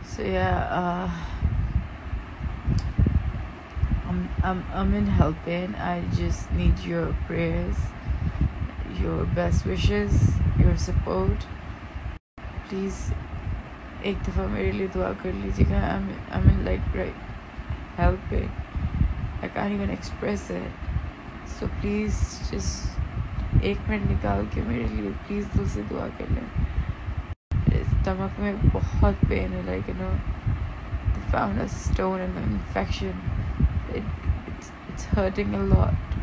So yeah, I'm in hell pain. I just need your prayers, your best wishes, your support. Please एक दफ़ा मेरे लिए दुआ कर लीजिएगा. I'm in like right hell pain. I can't even express it. So please just एक मिनट निकाल के मेरे लिए प्लीज़ दिल से दुआ कर लें. स्टमक में बहुत पेन है, like you know, they found a stone and an infection. It's hurting a lot.